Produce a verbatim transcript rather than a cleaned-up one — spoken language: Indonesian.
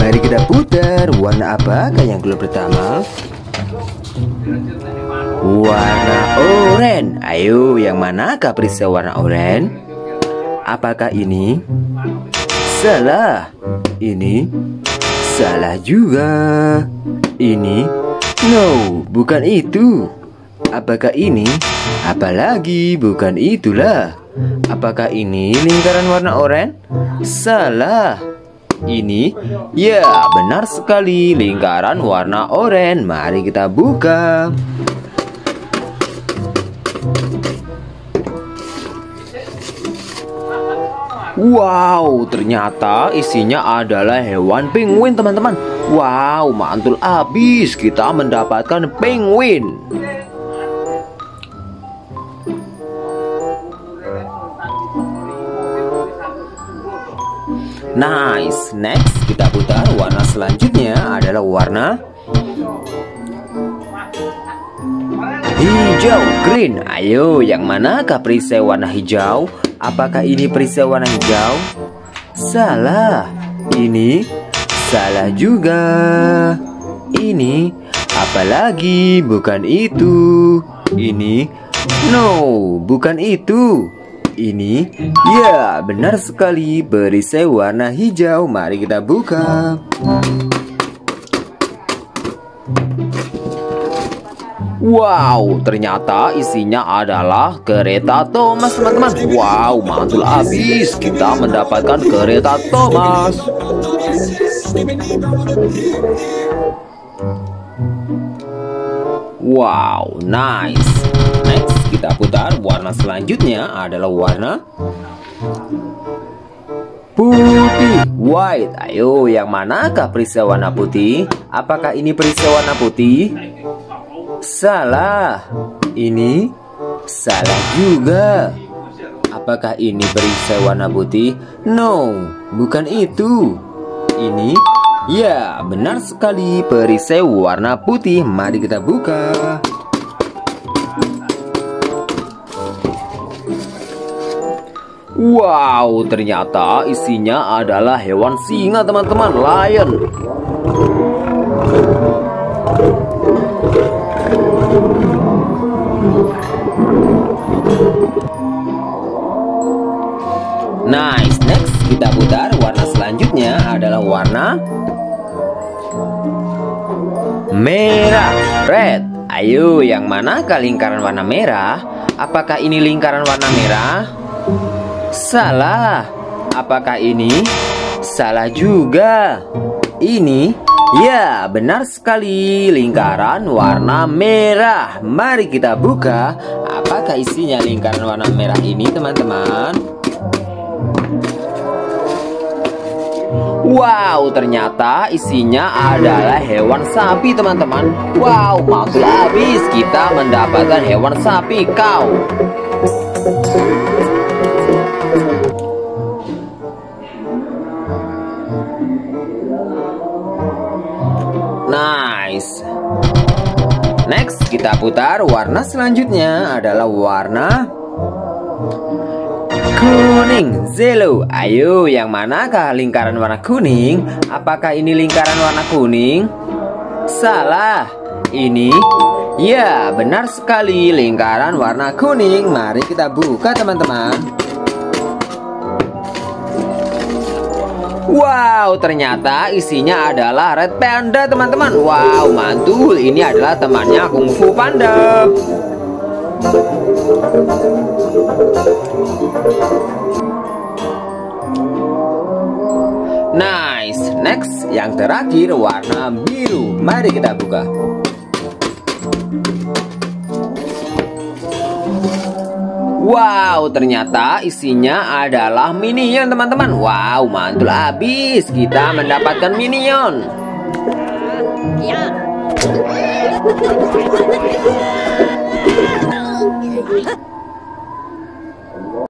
Mari kita putar. Warna apakah yang keluar pertama? Warna oranye. Ayo, yang manakah perisai warna oranye? Apakah ini? Salah. Ini salah juga. Ini no, bukan itu. Apakah ini? Apalagi bukan itulah. Apakah ini lingkaran warna oranye? Salah. Ini ya, benar sekali, lingkaran warna oranye. Mari kita buka. Wow, ternyata isinya adalah hewan penguin, teman-teman. Wow, mantul abis, kita mendapatkan penguin. Nice. Next, kita putar. Warna selanjutnya adalah warna hijau, green. Ayo, yang manakah perisai warna hijau? Apakah ini perisai warna hijau? Salah. Ini salah juga. Ini apalagi bukan itu. Ini no, bukan itu. Ini ya, benar sekali, perisai warna hijau. Mari kita buka. Wow, ternyata isinya adalah kereta Thomas, teman-teman. Wow, mantul abis, kita mendapatkan kereta Thomas. Wow, nice. Next, kita putar. Warna selanjutnya adalah warna putih, white. Ayo, yang manakah perisai warna putih? Apakah ini perisai warna putih? Salah. Ini salah juga. Apakah ini perisai warna putih? No, bukan itu. Ini ya, benar sekali, perisai warna putih. Mari kita buka. Wow, ternyata isinya adalah hewan singa, teman-teman, lion. Nice. Next, kita putar. Warna selanjutnya adalah warna merah, red. Ayo, yang manakah lingkaran warna merah? Apakah ini lingkaran warna merah? Salah. Apakah ini? Salah juga. Ini ya, benar sekali, lingkaran warna merah. Mari kita buka. Apakah isinya lingkaran warna merah ini, teman-teman? Wow, ternyata isinya adalah hewan sapi, teman-teman. Wow, mantul habis, kita mendapatkan hewan sapi, cow. Nice. Next, kita putar. Warna selanjutnya adalah warna kuning, yellow. Ayo, yang manakah lingkaran warna kuning? Apakah ini lingkaran warna kuning? Salah. Ini ya, benar sekali, lingkaran warna kuning. Mari kita buka, teman-teman. Wow, ternyata isinya adalah red panda, teman-teman. Wow, mantul. Ini adalah temannya Kung Fu Panda. Nice. Next, yang terakhir warna biru. Mari kita buka. Wow, ternyata isinya adalah minion, teman-teman. Wow, mantul habis, kita mendapatkan minion. Ya.